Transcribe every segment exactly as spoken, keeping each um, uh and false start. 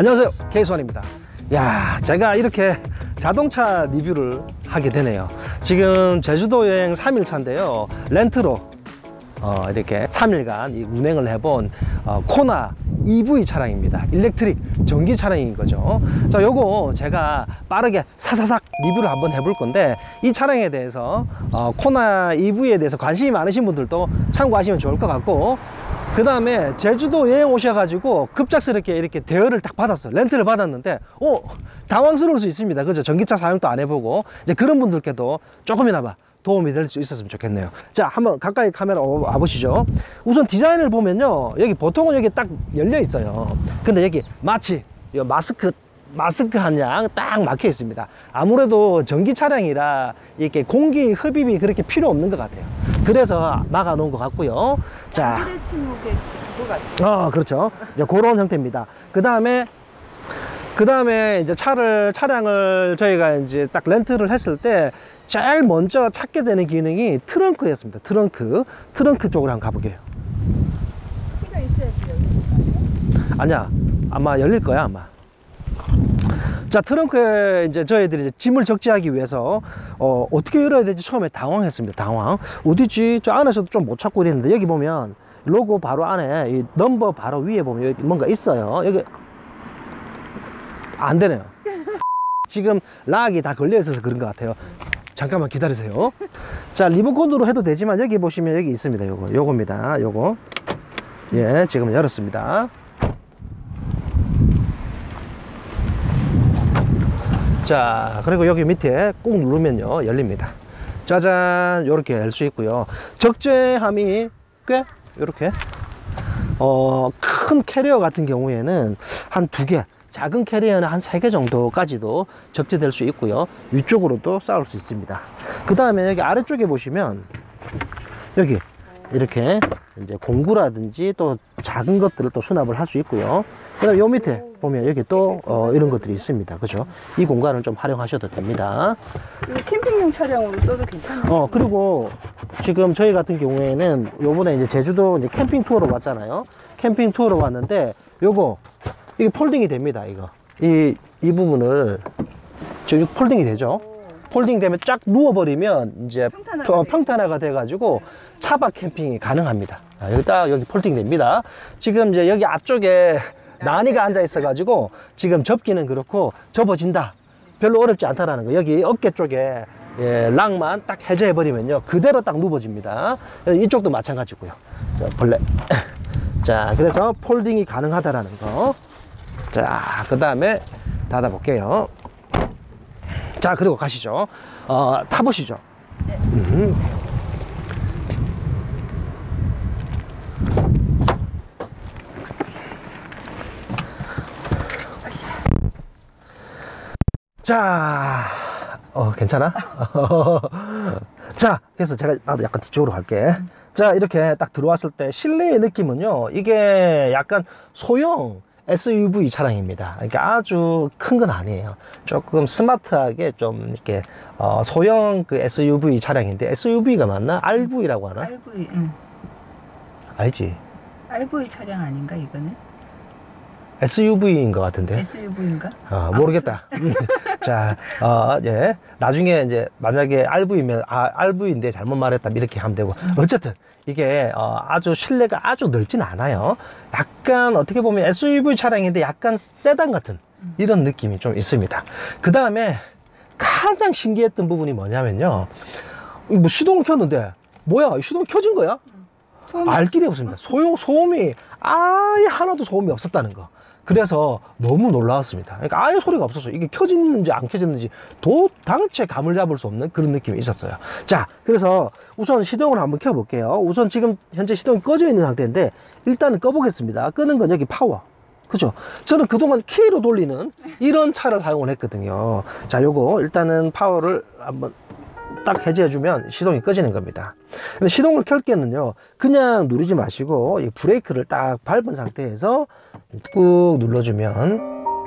안녕하세요, 케이스원입니다. 야, 제가 이렇게 자동차 리뷰를 하게 되네요. 지금 제주도 여행 삼 일 차인데요, 렌트로 어, 이렇게 삼 일간 이 운행을 해본 어, 코나 이브이 차량입니다. 일렉트릭 전기 차량인 거죠. 자, 요거 제가 빠르게 사사삭 리뷰를 한번 해볼 건데, 이 차량에 대해서 어, 코나 이브이에 대해서 관심이 많으신 분들도 참고하시면 좋을 것 같고, 그 다음에 제주도 여행 오셔가지고 급작스럽게 이렇게 대여를 딱 받았어요. 렌트를 받았는데 어 당황스러울 수 있습니다. 그죠? 전기차 사용도 안 해보고 이제 그런 분들께도 조금이나마 도움이 될 수 있었으면 좋겠네요. 자, 한번 가까이 카메라 와보시죠. 우선 디자인을 보면요, 여기 보통은 여기 딱 열려 있어요. 근데 여기 마치 이 마스크 마스크 한 양 딱 막혀 있습니다. 아무래도 전기 차량이라 이렇게 공기 흡입이 그렇게 필요 없는 것 같아요. 그래서 막아 놓은 것 같고요. 자, 침묵의 그거 같아요. 어, 그렇죠. 이제 그런 형태입니다. 그 다음에 그 다음에 이제 차를 차량을 저희가 이제 딱 렌트를 했을 때 제일 먼저 찾게 되는 기능이 트렁크였습니다. 트렁크 트렁크 쪽으로 한번 가볼게요. 키가 있어야지 열리는 거 아니야, 아마 열릴 거야 아마. 자, 트렁크에 이제 저희들이 이제 짐을 적재하기 위해서 어, 어떻게 열어야 될지 처음에 당황했습니다. 당황. 어디지? 저 안에서도 좀 못 찾고 이랬는데, 여기 보면 로고 바로 안에 이 넘버 바로 위에 보면 여기 뭔가 있어요. 여기 안 되네요. 지금 락이 다 걸려 있어서 그런 것 같아요. 잠깐만 기다리세요. 자, 리모컨으로 해도 되지만 여기 보시면 여기 있습니다. 요거 요겁니다. 요거 예, 지금 열었습니다. 자, 그리고 여기 밑에 꾹 누르면요 열립니다. 짜잔, 요렇게 열 수 있고요. 적재함이 꽤 요렇게 어, 큰 캐리어 같은 경우에는 한 두 개, 작은 캐리어는 한 세 개 정도까지도 적재될 수 있고요. 위쪽으로도 쌓을 수 있습니다. 그 다음에 여기 아래쪽에 보시면 여기 이렇게 이제 공구라든지 또 작은 것들을 또 수납을 할 수 있고요. 그 다음에 요 밑에 보면 여기 또 어, 이런 것들이 있습니다. 그죠? 이 공간을 좀 활용하셔도 됩니다. 이거 캠핑용 차량으로 써도 괜찮아요. 어, 그리고 지금 저희 같은 경우에는 요번에 이제 제주도 이제 캠핑 투어로 왔잖아요. 캠핑 투어로 왔는데 요거 이게 폴딩이 됩니다. 이거 이, 이 부분을 저기 폴딩이 되죠. 폴딩 되면 쫙 누워버리면 이제 평탄화가, 어, 평탄화가 돼가지고 차박 캠핑이 가능합니다. 아, 여기 딱 여기 폴딩 됩니다. 지금 이제 여기 앞쪽에 나니가 앉아 있어가지고 지금 접기는 그렇고 접어진다, 별로 어렵지 않다라는 거. 여기 어깨 쪽에 예, 락만 딱 해제해버리면요 그대로 딱 누워집니다. 이쪽도 마찬가지고요. 자, 벌레. 자, 그래서 폴딩이 가능하다라는 거. 자, 그 다음에 닫아 볼게요. 자, 그리고 가시죠. 어, 타보시죠. 네. 음. 자, 어, 괜찮아? 자, 그래서 제가 나도 약간 뒤쪽으로 갈게. 자, 이렇게 딱 들어왔을 때 실내의 느낌은요, 이게 약간 소형 에스유브이 차량입니다. 그러니까 아주 큰 건 아니에요. 조금 스마트하게 좀 이렇게 어, 소형 그 에스유브이 차량인데, 에스유브이가 맞나? 알브이라고 하나? 알브이, 응. 알지? 알브이 차량 아닌가 이거는? 에스유브이인 것 같은데. 에스유브이인가? 어, 모르겠다. 자, 어, 예. 나중에 이제 만약에 알브이면, 아, 알브이인데 잘못 말했다, 이렇게 하면 되고. 어쨌든, 이게, 어, 아주 실내가 아주 넓진 않아요. 약간, 어떻게 보면 에스유브이 차량인데 약간 세단 같은 이런 느낌이 좀 있습니다. 그 다음에 가장 신기했던 부분이 뭐냐면요. 뭐 시동을 켰는데, 뭐야, 시동 켜진 거야? 소음. 알 길이 없습니다. 소용, 소음이 아예 하나도 소음이 없었다는 거. 그래서 너무 놀라웠습니다. 그러니까 아예 소리가 없었어요. 이게 켜졌는지 안 켜졌는지 도당체 감을 잡을 수 없는 그런 느낌이 있었어요. 자, 그래서 우선 시동을 한번 켜볼게요. 우선 지금 현재 시동이 꺼져 있는 상태인데 일단은 꺼보겠습니다. 끄는 건 여기 파워. 그죠? 저는 그동안 키로 돌리는 이런 차를 사용을 했거든요. 자, 요거 일단은 파워를 한번 딱 해제해주면 시동이 꺼지는 겁니다. 근데 시동을 켤 때는요, 그냥 누르지 마시고 이 브레이크를 딱 밟은 상태에서 꾹 눌러주면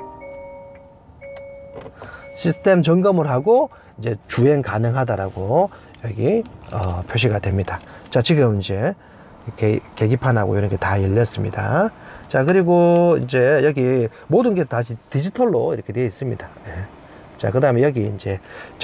시스템 점검을 하고 이제 주행 가능하다라고 여기 어, 표시가 됩니다. 자, 지금 이제 이렇게 계기판하고 이런 게 다 열렸습니다. 자, 그리고 이제 여기 모든 게 다시 디지털로 이렇게 되어 있습니다. 네. 자, 그 다음에 여기 이제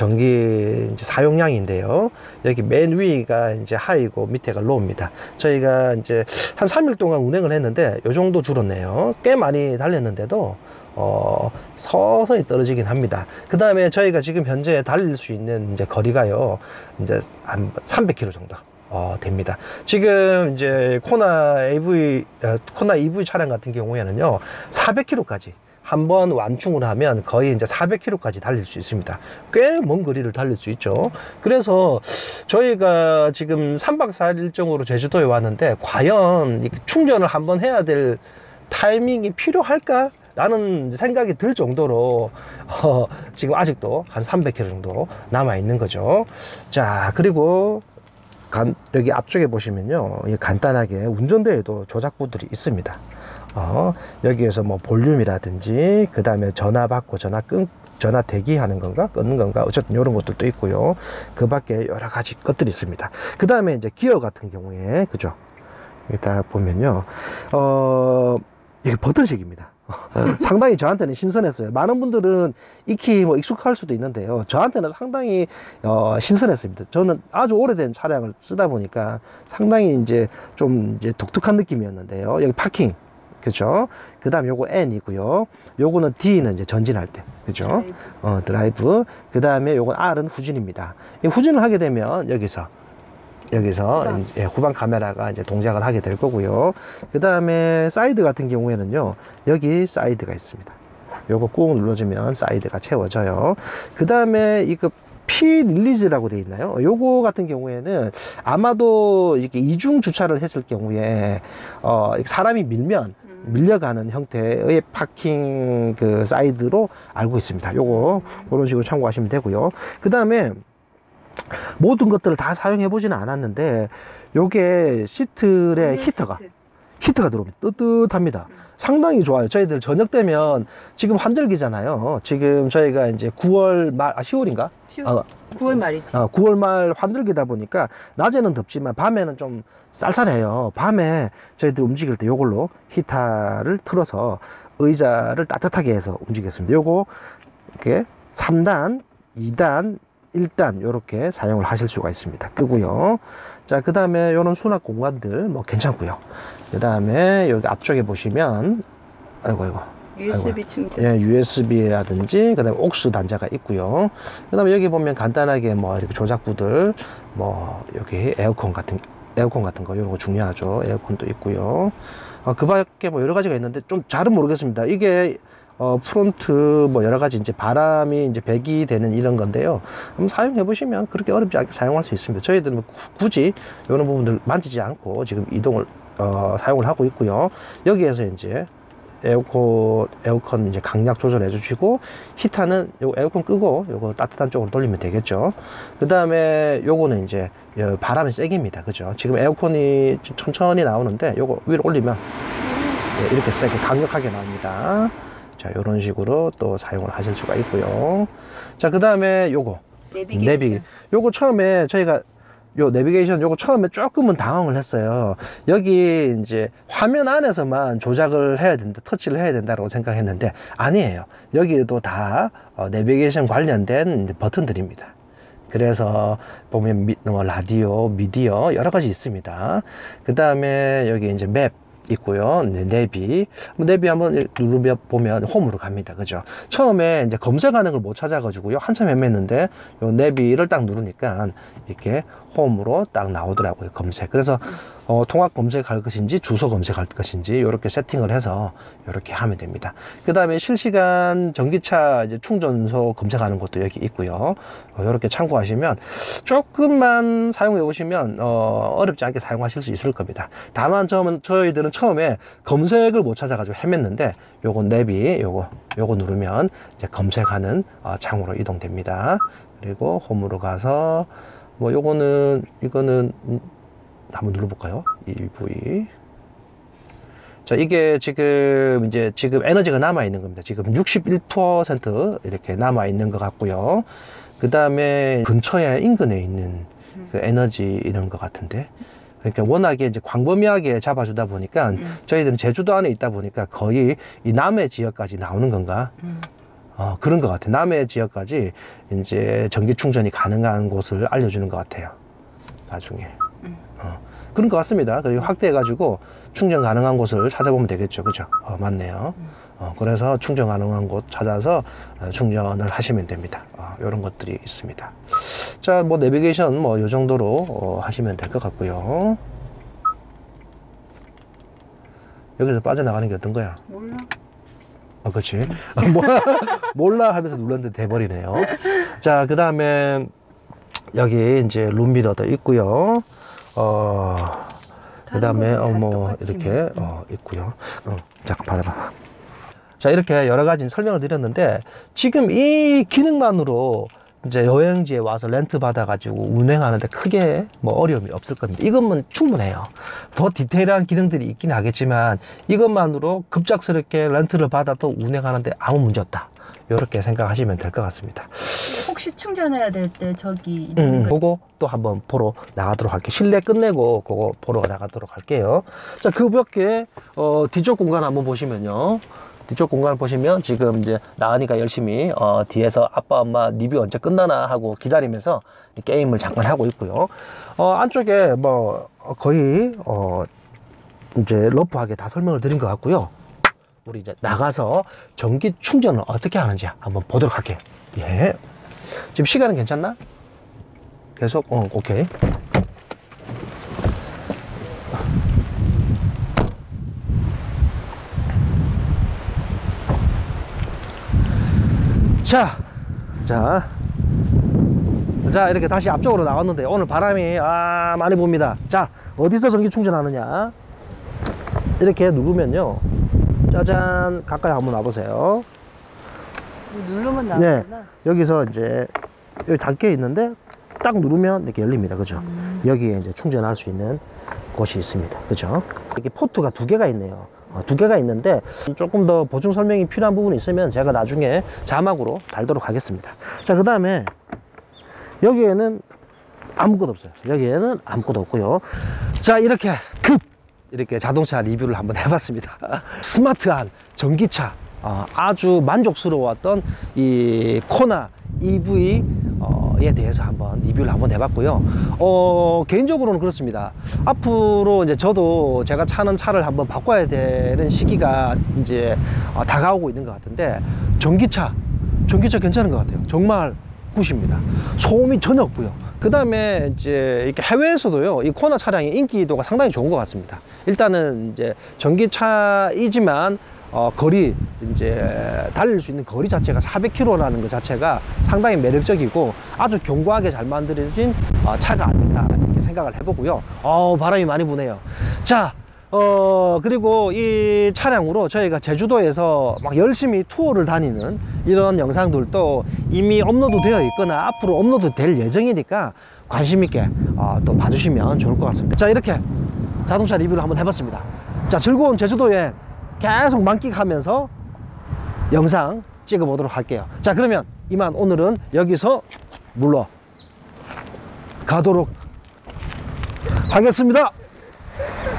전기 이제 사용량인데요. 여기 맨 위가 이제 하이고 밑에가 로우입니다. 저희가 이제 한 삼 일 동안 운행을 했는데 요 정도 줄었네요. 꽤 많이 달렸는데도 어, 서서히 떨어지긴 합니다. 그 다음에 저희가 지금 현재 달릴 수 있는 이제 거리가요, 이제 한 삼백 킬로미터 정도 어, 됩니다. 지금 이제 코나 에이브이, 어, 코나 이브이 차량 같은 경우에는요, 사백 킬로미터까지 한번 완충을 하면 거의 이제 사백 킬로미터까지 달릴 수 있습니다. 꽤 먼 거리를 달릴 수 있죠. 그래서 저희가 지금 삼 박 사 일 일정으로 제주도에 왔는데 과연 충전을 한번 해야 될 타이밍이 필요할까? 라는 생각이 들 정도로 어, 지금 아직도 한 삼백 킬로미터 정도 남아 있는 거죠. 자, 그리고 간, 여기 앞쪽에 보시면요, 간단하게 운전대에도 조작부들이 있습니다. 어, 여기에서 뭐 볼륨이라든지, 그 다음에 전화 받고 전화 끊, 전화 대기하는 건가 끊는 건가, 어쨌든 이런 것들도 있고요. 그 밖에 여러 가지 것들이 있습니다. 그 다음에 이제 기어 같은 경우에, 그죠? 여기다 보면요, 어, 이게 버튼식입니다. 상당히 저한테는 신선했어요. 많은 분들은 익히 뭐 익숙할 수도 있는데요, 저한테는 상당히 어, 신선했습니다. 저는 아주 오래된 차량을 쓰다 보니까 상당히 이제 좀 이제 독특한 느낌이었는데요. 여기 파킹, 그죠? 그 다음 요거 N이고요. 요거는 D는 이제 전진할 때, 그죠? 드라이브. 어, 드라이브. 그 다음에 요건 R은 후진입니다. 이 후진을 하게 되면 여기서 여기서 후방. 이제 후방 카메라가 이제 동작을 하게 될 거고요. 그 다음에 사이드 같은 경우에는요, 여기 사이드가 있습니다. 요거 꾹 눌러주면 사이드가 채워져요. 그 다음에 이거 P 릴리즈라고 되어 있나요? 요거 같은 경우에는 아마도 이렇게 이중 주차를 했을 경우에 어, 사람이 밀면 밀려가는 형태의 파킹 그 사이드로 알고 있습니다. 요거 그런 식으로 참고하시면 되고요. 그 다음에 모든 것들을 다 사용해 보지는 않았는데 요게 시트에 히터가 시트. 히터가 들어옵니다. 뜨뜻합니다. 상당히 좋아요. 저희들 저녁 되면 지금 환절기잖아요. 지금 저희가 이제 구월 말, 아, 시월인가? 시월, 어, 구월 말이지. 어, 구월 말 환절기다 보니까 낮에는 덥지만 밤에는 좀 쌀쌀해요. 밤에 저희들 움직일 때 요걸로 히터를 틀어서 의자를 따뜻하게 해서 움직였습니다. 요거 이렇게 삼 단, 이 단, 일 단 이렇게 사용을 하실 수가 있습니다. 끄고요. 자, 그 다음에 이런 수납 공간들 뭐 괜찮고요. 그 다음에 여기 앞쪽에 보시면 아이고 아이고 유에스비 충전. 예, 유에스비라든지 그 다음에 옥스 단자가 있고요. 그 다음에 여기 보면 간단하게 뭐 이렇게 조작부들, 뭐 여기 에어컨 같은 에어컨 같은 거, 이런 거 중요하죠. 에어컨도 있고요. 어, 그 밖에 뭐 여러 가지가 있는데 좀 잘은 모르겠습니다. 이게 어, 프론트 뭐 여러 가지 이제 바람이 이제 배기 되는 이런 건데요. 한번 사용해 보시면 그렇게 어렵지 않게 사용할 수 있습니다. 저희들은 뭐 굳이 이런 부분들 만지지 않고 지금 이동을 어, 사용을 하고 있고요. 여기에서 이제 에어컨, 에어컨 이제 강약 조절해 주시고, 히터는 요 에어컨 끄고 요거 따뜻한 쪽으로 돌리면 되겠죠. 그 다음에 요거는 이제 바람의 세기입니다. 그죠? 지금 에어컨이 천천히 나오는데 요거 위로 올리면 이렇게 세게 강력하게 나옵니다. 자, 요런 식으로 또 사용을 하실 수가 있고요. 자, 그 다음에 요거 내비게이션. 내비, 요거 처음에 저희가 요 내비게이션 요거 처음에 조금은 당황을 했어요. 여기 이제 화면 안에서만 조작을 해야 된다, 터치를 해야 된다고 생각했는데 아니에요. 여기도 다 어, 내비게이션 관련된 이제 버튼들입니다. 그래서 보면 미, 뭐 라디오, 미디어 여러 가지 있습니다. 그 다음에 여기 이제 맵 있고요. 이제 내비, 내비 한번 누르면 보면 홈으로 갑니다. 그죠? 처음에 이제 검색하는 걸 못 찾아가지고요, 한참 헤맸는데 요 내비를 딱 누르니까 이렇게 홈으로 딱 나오더라고요. 검색. 그래서 어, 통합 검색할 것인지 주소 검색할 것인지 이렇게 세팅을 해서 이렇게 하면 됩니다. 그 다음에 실시간 전기차 이제 충전소 검색하는 것도 여기 있고요. 어, 이렇게 참고하시면 조금만 사용해 보시면 어, 어렵지 않게 사용하실 수 있을 겁니다. 다만 저는 저희들은 처음에 검색을 못 찾아가지고 헤맸는데 요거 내비 요거 요거 누르면 이제 검색하는 어, 창으로 이동됩니다. 그리고 홈으로 가서 뭐 요거는 이거는 음, 한번 눌러볼까요? 이브이. 자, 이게 지금 이제 지금 에너지가 남아 있는 겁니다. 지금 육십일 퍼센트 이렇게 남아 있는 것 같고요. 그 다음에 근처에 인근에 있는 그 에너지 이런 것 같은데 그러니까 워낙에 이제 광범위하게 잡아주다 보니까 음. 저희들은 제주도 안에 있다 보니까 거의 이 남해 지역까지 나오는 건가? 음. 어, 그런 것 같아요. 남해 지역까지 이제 전기 충전이 가능한 곳을 알려주는 것 같아요. 나중에. 음. 어, 그런 것 같습니다. 그리고 확대해가지고 충전 가능한 곳을 찾아보면 되겠죠. 그죠? 어, 맞네요. 음. 어, 그래서 충전 가능한 곳 찾아서 어, 충전을 하시면 됩니다. 어, 이런 것들이 있습니다. 자, 뭐 내비게이션 뭐 이 정도로 어, 하시면 될 것 같고요. 여기서 빠져나가는 게 어떤 거야? 몰라. 아, 그렇지. 몰라, 몰라 하면서 눌렀는데 돼버리네요. 자, 그 다음에 여기 이제 룸미러도 있고요. 어, 그 다음에 어, 뭐 이렇게 어, 있고요. 어, 잠깐 받아봐. 자, 이렇게 여러 가지 설명을 드렸는데 지금 이 기능만으로 이제 여행지에 와서 렌트 받아가지고 운행하는데 크게 뭐 어려움이 없을 겁니다. 이것만 충분해요. 더 디테일한 기능들이 있긴 하겠지만 이것만으로 급작스럽게 렌트를 받아도 운행하는데 아무 문제 없다. 이렇게 생각하시면 될 것 같습니다. 혹시 충전해야 될 때 저기 있는 음, 거 그거 또 한번 보러 나가도록 할게요. 실내 끝내고 그거 보러 나가도록 할게요. 자, 그 밖에 어, 뒤쪽 공간 한번 보시면요. 뒤쪽 공간을 보시면 지금 이제 나은이가 열심히 어, 뒤에서 아빠 엄마 리뷰 언제 끝나나 하고 기다리면서 게임을 잠깐 하고 있고요. 어, 안쪽에 뭐 거의 어, 이제 러프하게 다 설명을 드린 것 같고요. 우리 이제 나가서 전기 충전을 어떻게 하는지 한번 보도록 할게요. 예. 지금 시간은 괜찮나? 계속 어, 오케이. 자, 자, 자, 이렇게 다시 앞쪽으로 나왔는데 오늘 바람이 아 많이 붑니다. 자, 어디서 전기 충전하느냐? 이렇게 누르면요, 짜잔, 가까이 한번 와보세요. 누르면 네, 나오구나. 여기서 이제 여기 닫혀 있는데 딱 누르면 이렇게 열립니다. 그죠? 음. 여기에 이제 충전할 수 있는 곳이 있습니다. 그죠? 이렇게 포트가 두 개가 있네요. 어, 두 개가 있는데 조금 더 보충 설명이 필요한 부분이 있으면 제가 나중에 자막으로 달도록 하겠습니다. 자, 그 다음에 여기에는 아무것도 없어요. 여기에는 아무것도 없고요. 자, 이렇게 급 이렇게 자동차 리뷰를 한번 해봤습니다. 스마트한 전기차, 어, 아주 만족스러웠던 이 코나 이브이 어, 에 대해서 한번 리뷰를 한번 해봤고요. 어, 개인적으로는 그렇습니다. 앞으로 이제 저도 제가 차는 차를 한번 바꿔야 되는 시기가 이제 어, 다가오고 있는 것 같은데, 전기차, 전기차 괜찮은 것 같아요. 정말 굿입니다. 소음이 전혀 없고요. 그 다음에 이제 이렇게 해외에서도요, 이 코나 차량의 인기도가 상당히 좋은 것 같습니다. 일단은 이제 전기차이지만 어, 거리, 이제, 달릴 수 있는 거리 자체가 사백 킬로미터라는 것 자체가 상당히 매력적이고 아주 견고하게 잘 만들어진 어, 차가 아닌가 이렇게 생각을 해보고요. 어, 바람이 많이 부네요. 자, 어, 그리고 이 차량으로 저희가 제주도에서 막 열심히 투어를 다니는 이런 영상들도 이미 업로드 되어 있거나 앞으로 업로드 될 예정이니까 관심있게 어, 또 봐주시면 좋을 것 같습니다. 자, 이렇게 자동차 리뷰를 한번 해봤습니다. 자, 즐거운 제주도 여행 계속 만끽하면서 영상 찍어 보도록 할게요. 자, 그러면 이만 오늘은 여기서 물러 가도록 하겠습니다.